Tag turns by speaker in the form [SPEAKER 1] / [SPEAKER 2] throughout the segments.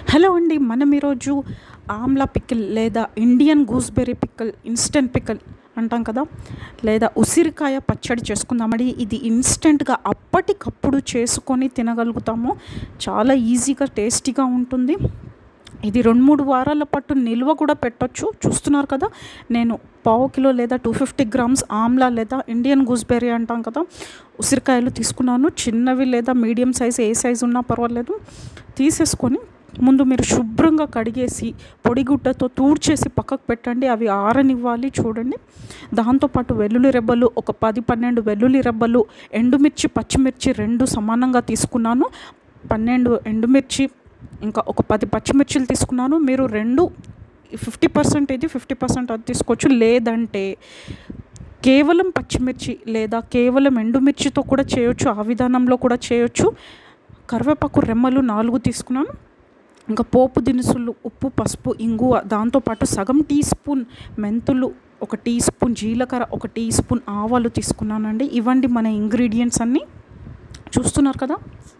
[SPEAKER 1] Hello అండి. మనం ఈరోజు ఆమ్లా పికిల్ లేదా Indian gooseberry pickle, instant pickle అంటాం కదా, లేదా ఉసిరికాయ పచ్చడి చేసుకుందామండి. ఇది ఇన్స్టెంట్గా అప్పటికప్పుడు చేసుకొని తినగలుగుతాము. చాలా ఈజీగా టేస్టీగా ఉంటుంది. ఇది 2-3 వారాల పాటు నిల్వ కూడా పెట్టొచ్చు. చూస్తున్నారు కదా, నేను పావు కిలో లేదా 250 గ్రామ్స్ ఆమ్లా లేదా ఇండియన్ గూస్బెర్రీ అంటాం కదా, ఉసిరికాయలు తీసుకున్నాను. చిన్నవి లేదా మీడియం సైజ్, ఏ సైజు ఉన్నా పర్వాలేదు. తీసేసుకొని ముందు మీరు శుభ్రంగా కడిగేసి పొడిగుడ్డతో తూడ్చేసి పక్కకు పెట్టండి. అవి ఆరనివ్వాలి. చూడండి, దాంతోపాటు వెల్లుల్లి రెబ్బలు ఒక 10-12 వెల్లుల్లి రెబ్బలు, ఎండుమిర్చి పచ్చిమిర్చి 2 సమానంగా తీసుకున్నాను. 12 ఎండుమిర్చి ఇంకా ఒక 10 పచ్చిమిర్చిలు తీసుకున్నాను. మీరు 2 50% ఇది 50% అది తీసుకోవచ్చు. లేదంటే కేవలం పచ్చిమిర్చి లేదా కేవలం ఎండుమిర్చితో కూడా చేయొచ్చు. ఆ విధానంలో కూడా చేయొచ్చు. కరివేపాకు రెమ్మలు 4 తీసుకున్నాను. ఇంకా పోపు దినుసులు, ఉప్పు, పసుపు, ఇంగువ, దాంతోపాటు సగం టీ స్పూన్ మెంతులు, 1 టీ స్పూన్ జీలకర్ర, 1 టీ స్పూన్ ఆవాలు తీసుకున్నానండి. ఇవ్వండి మన ఇంగ్రీడియంట్స్ అన్నీ. చూస్తున్నారు కదా.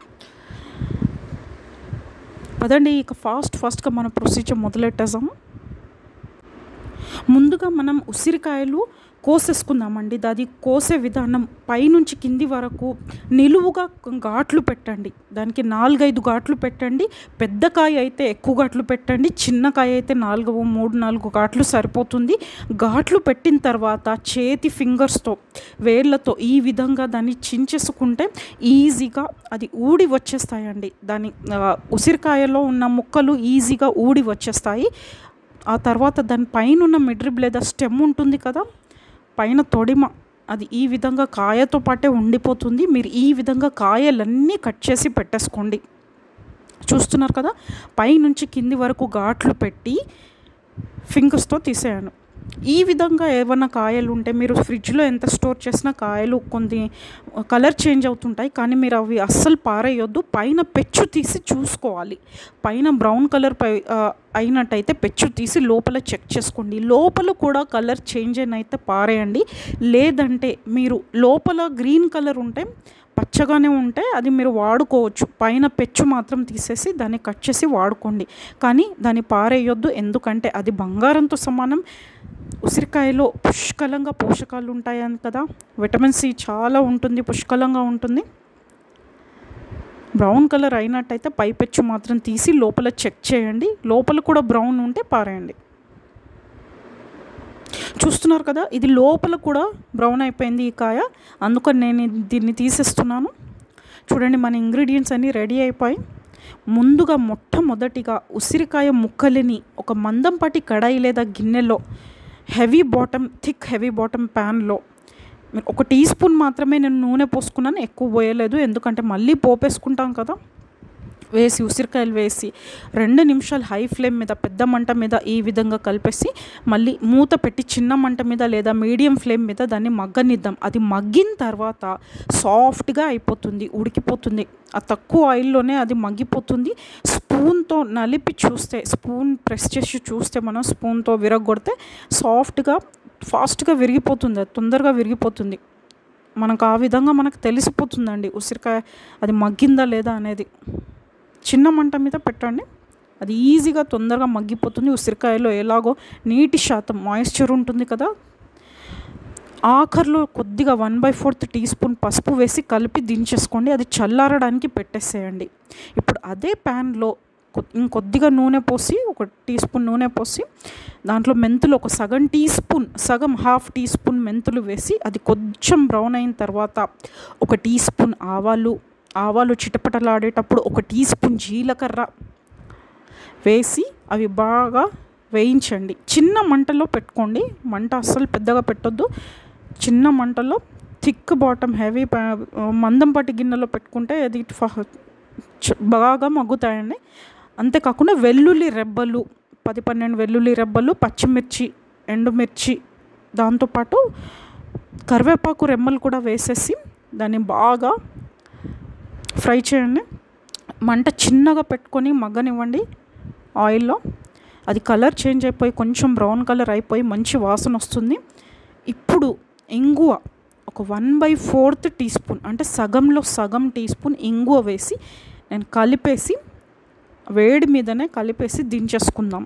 [SPEAKER 1] పదండి ఇక ఫాస్ట్గా మన ప్రొసీజర్ మొదలెట్టేసాము. ముందుగా మనం ఉసిరికాయలు కోసేసుకుందామండి. అది కోసే విధానం పైనుంచి కింది వరకు నిలువుగా ఘాట్లు పెట్టండి. దానికి 4-5 ఘాట్లు పెట్టండి. పెద్ద కాయ అయితే ఎక్కువ ఘాట్లు పెట్టండి. చిన్న కాయ అయితే 3-4 ఘాట్లు సరిపోతుంది. ఘాట్లు పెట్టిన తర్వాత చేతి ఫింగర్స్తో, వేళ్ళతో ఈ విధంగా దాన్ని చించేసుకుంటే ఈజీగా అది ఊడి వచ్చేస్తాయండి. దాని ఉసిరికాయలో ఉన్న ముక్కలు ఈజీగా ఊడి వచ్చేస్తాయి. ఆ తర్వాత దాని పైన ఉన్న మిడ్రిబ్ లేదా స్టెమ్ ఉంటుంది కదా, పైన తొడిమ, అది ఈ విధంగా కాయతో పాటే ఉండిపోతుంది. మీరు ఈ విధంగా కాయలన్నీ కట్ చేసి పెట్టేసుకోండి. చూస్తున్నారు కదా, పైనుంచి కింది వరకు ఘాట్లు పెట్టి ఫింగర్స్తో తీసేయాను. ఈ విధంగా ఏమైనా కాయలు ఉంటే మీరు ఫ్రిడ్జ్లో ఎంత స్టోర్ చేసినా కాయలు కొన్ని కలర్ చేంజ్ అవుతుంటాయి, కానీ మీరు అవి అస్సలు పారేయొద్దు. పైన పెచ్చు తీసి చూసుకోవాలి. పైన బ్రౌన్ కలర్ అయినట్టయితే పెచ్చు తీసి లోపల చెక్ చేసుకోండి. లోపల కూడా కలర్ చేంజ్ అయినైతే పారేయండి. లేదంటే మీరు లోపల గ్రీన్ కలర్ ఉంటే, పచ్చగానే ఉంటే అది మీరు వాడుకోవచ్చు. పైన పెచ్చు మాత్రం తీసేసి దాన్ని కట్ చేసి వాడుకోండి. కానీ దాన్ని పారేయొద్దు, ఎందుకంటే అది బంగారంతో సమానం. ఉసిరికాయలో పుష్కలంగా పోషకాలు ఉంటాయని కదా, విటమిన్ సి చాలా ఉంటుంది, పుష్కలంగా ఉంటుంది. బ్రౌన్ కలర్ అయినట్టయితే పై పెచ్చు మాత్రం తీసి లోపల చెక్ చేయండి. లోపల కూడా బ్రౌన్ ఉంటే పారేయండి. చూస్తున్నారు కదా, ఇది లోపల కూడా బ్రౌన్ అయిపోయింది ఈ కాయ, అందుకని నేను దీన్ని తీసేస్తున్నాను. చూడండి, మన ఇంగ్రీడియంట్స్ అన్నీ రెడీ అయిపోయి. ముందుగా మొట్టమొదటిగా ఉసిరికాయ ముక్కలని ఒక మందంపాటి కడాయి లేదా గిన్నెలో థిక్ హెవీ బాటమ్ ప్యాన్లో 1 టీ స్పూన్ మాత్రమే నేను నూనె పోసుకున్నాను, ఎక్కువ పోయలేదు. ఎందుకంటే మళ్ళీ పోపేసుకుంటాం కదా. వేసి ఉసిరికాయలు వేసి 2 నిమిషాలు హై ఫ్లేమ్ మీద, పెద్ద మంట మీద ఈ విధంగా కలిపేసి మళ్ళీ మూత పెట్టి చిన్న మంట మీద లేదా మీడియం ఫ్లేమ్ మీద దాన్ని మగ్గనిద్దాం. అది మగ్గిన తర్వాత సాఫ్ట్గా అయిపోతుంది, ఉడికిపోతుంది. ఆ తక్కువ ఆయిల్లోనే అది మగ్గిపోతుంది. స్పూన్తో నలిపి చూస్తే, స్పూన్ ప్రెస్ చేసి చూస్తే, మనం స్పూన్తో విరగొడితే ఫాస్ట్గా విరిగిపోతుంది. అది తొందరగా విరిగిపోతుంది. మనకు ఆ విధంగా మనకు తెలిసిపోతుందండి ఉసిరికాయ అది మగ్గిందా లేదా అనేది. చిన్న మంట మీద పెట్టండి, అది ఈజీగా తొందరగా మగ్గిపోతుంది. ఉసిరికాయలో ఎలాగో నీటి శాతం, మాయిశ్చర్ ఉంటుంది కదా. ఆఖరిలో కొద్దిగా 1/4 టీ స్పూన్ పసుపు వేసి కలిపి దించేసుకోండి. అది చల్లారడానికి పెట్టేసేయండి. ఇప్పుడు అదే ప్యాన్లో ఇంకొద్దిగా నూనె పోసి, 1 టీ స్పూన్ నూనె పోసి, దాంట్లో మెంతులు సగం హాఫ్ టీ స్పూన్ మెంతులు వేసి, అది కొంచెం బ్రౌన్ అయిన తర్వాత 1 టీ స్పూన్ ఆవాలు చిటపటలాడేటప్పుడు 1 టీ స్పూన్ జీలకర్ర వేసి అవి బాగా వేయించండి. చిన్న మంటలో పెట్టుకోండి, మంట అస్సలు పెద్దగా పెట్టొద్దు. చిన్న మంటలో థిక్ బాటమ్ హెవీ మందంపాటి గిన్నెలో పెట్టుకుంటే అది బాగా మగ్గుతాయండి. అంతేకాకుండా వెల్లుల్లి రెబ్బలు 10-12 వెల్లుల్లి రెబ్బలు, పచ్చిమిర్చి, ఎండుమిర్చి, దాంతోపాటు కరివేపాకు రెమ్మలు కూడా వేసేసి దాన్ని బాగా ఫ్రై చేయండి. మంట చిన్నగా పెట్టుకొని మగ్గనివ్వండి ఆయిల్లో. అది కలర్ చేంజ్ అయిపోయి కొంచెం బ్రౌన్ కలర్ అయిపోయి మంచి వాసన వస్తుంది. ఇప్పుడు ఇంగువ ఒక 1/4 టీ స్పూన్, అంటే సగంలో సగం టీ స్పూన్ ఇంగువ వేసి నేను కలిపేసి వేడి మీదనే కలిపేసి దించేసుకుందాం.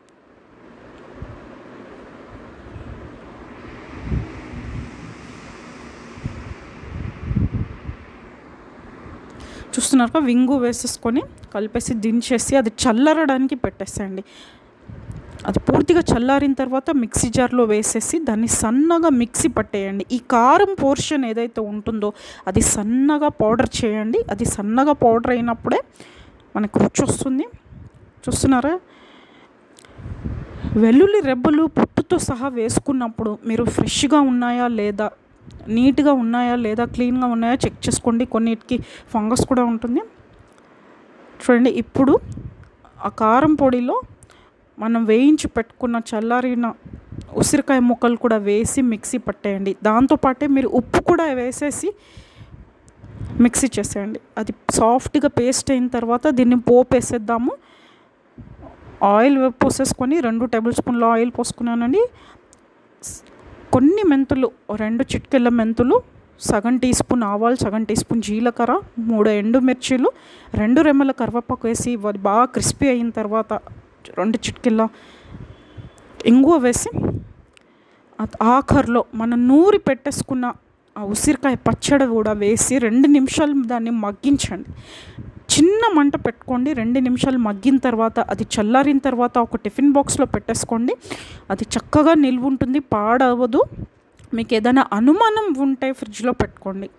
[SPEAKER 1] చూస్తున్నారుగా, వింగు వేసేసుకొని కలిపేసి దించేసి అది చల్లరడానికి పెట్టేసేయండి. అది పూర్తిగా చల్లారిన తర్వాత మిక్సీ జార్లో వేసేసి దాన్ని సన్నగా మిక్సీ పట్టేయండి. ఈ కారం పోర్షన్ ఏదైతే ఉంటుందో అది సన్నగా పౌడర్ చేయండి. అది సన్నగా పౌడర్ అయినప్పుడే మనకు రుచి వస్తుంది. చూస్తున్నారా, వెల్లుల్లి రెబ్బలు పొట్టుతో సహా వేసుకున్నప్పుడు మీరు ఫ్రెష్గా ఉన్నాయా లేదా, నీట్గా ఉన్నాయా లేదా, క్లీన్గా ఉన్నాయా చెక్ చేసుకోండి. కొన్నిటికి ఫంగస్ కూడా ఉంటుంది. చూడండి, ఇప్పుడు ఆ కారం పొడిలో మనం వేయించి పెట్టుకున్న చల్లారిన ఉసిరికాయ ముక్కలు కూడా వేసి మిక్సీ పట్టేయండి. దాంతోపాటే మీరు ఉప్పు కూడా వేసేసి మిక్సీ చేసేయండి. అది సాఫ్ట్గా పేస్ట్ అయిన తర్వాత దీన్ని పోపు వేసేద్దాము. ఆయిల్ పోసేసుకొని 2 టేబుల్ స్పూన్ల ఆయిల్ పోసుకున్నానండి. కొన్ని మెంతులు, 2 చిటికెళ్ళ మెంతులు, సగం టీ స్పూన్ ఆవాలు, సగం టీ స్పూన్ జీలకర్ర, 3 ఎండుమిర్చీలు, 2 రెమ్మల కరివేపాకు వేసి అది బాగా క్రిస్పీ అయిన తర్వాత 2 చిటికెళ్ళ ఇంగువ వేసి ఆఖరిలో మనం నూరి పెట్టేసుకున్న ఆ ఉసిరికాయ పచ్చడి కూడా వేసి 2 నిమిషాలు దాన్ని మగ్గించండి. చిన్న మంట పెట్టుకోండి. 2 నిమిషాలు మగ్గిన తర్వాత అది చల్లారిన తర్వాత ఒక టిఫిన్ బాక్స్లో పెట్టేసుకోండి. అది చక్కగా నిల్వ ఉంటుంది, పాడవదు. మీకు ఏదైనా అనుమానం ఉంటే ఫ్రిడ్జ్లో పెట్టుకోండి.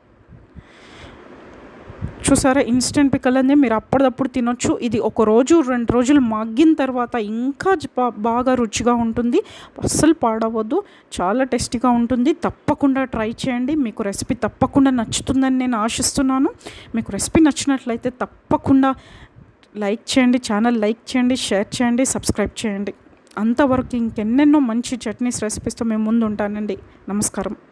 [SPEAKER 1] చూసారా, ఇన్స్టెంట్ పికల్ అనేది మీరు అప్పటిదప్పుడు తినొచ్చు. ఇది 1 రోజు 2 రోజులు మగ్గిన తర్వాత ఇంకా బాగా రుచిగా ఉంటుంది. అస్సలు పాడవద్దు, చాలా టేస్టీగా ఉంటుంది. తప్పకుండా ట్రై చేయండి. మీకు రెసిపీ తప్పకుండా నచ్చుతుందని నేను ఆశిస్తున్నాను. మీకు రెసిపీ నచ్చినట్లయితే తప్పకుండా లైక్ చేయండి, ఛానల్ లైక్ చేయండి, షేర్ చేయండి, సబ్స్క్రైబ్ చేయండి. అంతవరకు ఇంకెన్నెన్నో మంచి చట్నీస్ రెసిపీస్తో మేము ముందు ఉంటానండి. నమస్కారం.